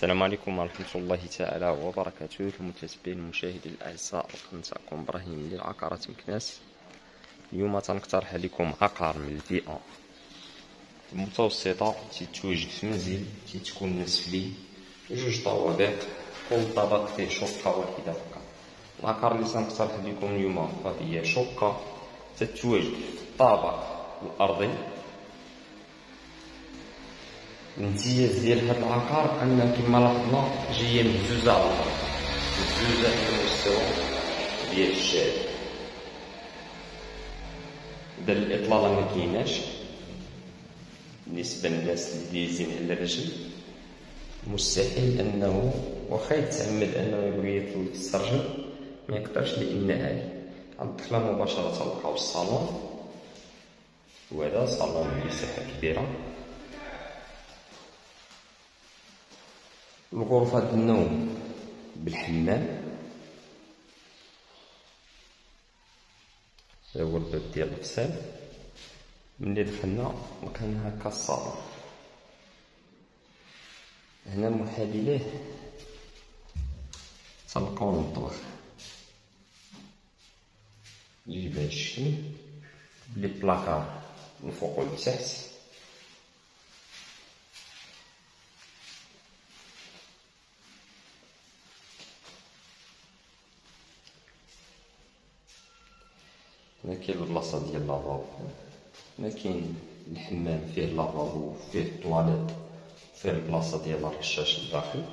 السلام عليكم ورحمة الله تعالى وبركاته. المتابعين المشاهدين الأعزاء، كنتكم إبراهيم للعقارات مكناس. اليوم تنقترح عليكم عقار من الفئة المتوسطة، تيتواجد في منزل تيتكون نسفلي، جوج طوابق، كل طابق فيه شقة واحدة فقط. العقار اللي تنقترح عليكم اليوم هي شقة تتواجد في الطابق الأرضي. الامتياز ديال هاد العقار ان كما لاحظنا جايه مهزوزه على الارض، مهزوزه على المستوى ديال الشارع. دا الاطلاله ما كايناش بالنسبه للناس اللي دايزين على الرجل. مستحيل انه واخا يتعمد انه يبغي يطل السرجل ما يقدرش، لان عالي. غندخلو مباشره تلقاو الصالون، وهذا صالون بمساحه كبيره. الغرفة النوم بالحمام، هذا هو الباب ديال الغسال. ملي دخلنا لقينا هكا الصالون، هنا محال ليه تلقاو المطبخ اللي بهذا الشكل، بلي بلاكار من فوق ولتحت. هنا كاين البلاصة ديال لافابو، هنا كاين الحمام فيه لافابو، فيه الطواليت، فيه البلاصة ديال الرشاش الداخل.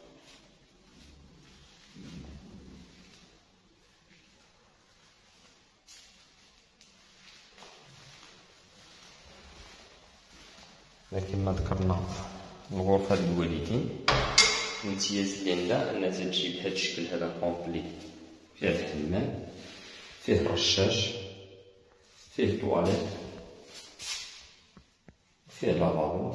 هنا كما ذكرنا الغرفة للوالدين. الامتياز اللي عندها انها تجي بهذا الشكل هذا كومبلي، فيها الحمام، فيه الرشاش، فيه الطواليت، فيه لافابو.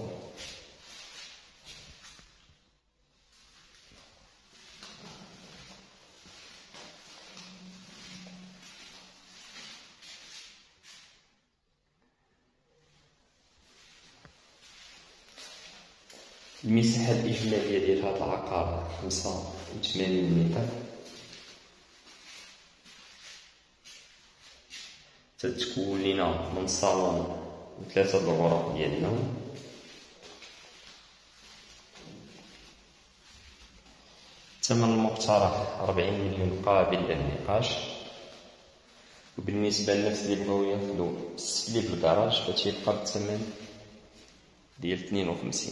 المساحة الإجمالية ديال هذا العقار 85 متر. تتكون لينا من الصالون وثلاثة الغرف ديال النوم. الثمن المقترح 40 مليون قابل للنقاش. وبالنسبة للناس اللي بغاو ياخدو السفلي بالكراج فتيبقى بالثمن ديال 52.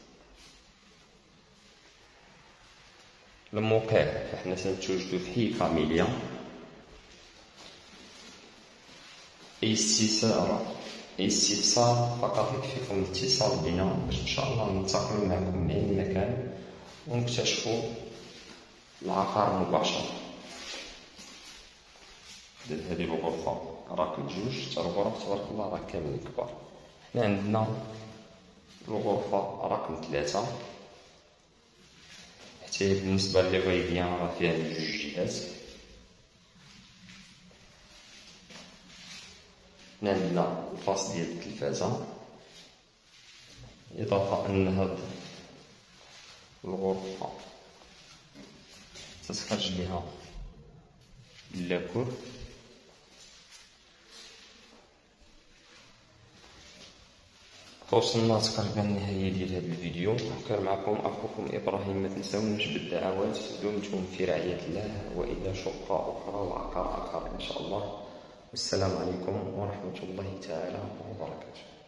الموقع فاحنا تنتواجدو في حي كاميليا. أي استفسار فقط يكفيكم الاتصال بنا باش إن شاء الله ننتقل معكم من أي مكان ونكتشفوا العقار مباشرة. هذه الغرفة رقم 2، حتى الغرف تبارك الله راه كاملين كبار. حنا عندنا الغرفة رقم 3، حتى بالنسبة لي غيبيان راه فيها 2 جهات. هنا عندنا الباص ديال التلفازة، إضافة أن هاد الغرفة تتخرج ليها اللاكور. وصلنا تقريبا للنهاية ديال هذا الفيديو. كان معكم أخوكم إبراهيم. ما تنساونيش بالدعوات. دمتم في رعاية الله، وإلى شقة أخرى وعقار آخر إن شاء الله. والسلام عليكم ورحمة الله تعالى وبركاته.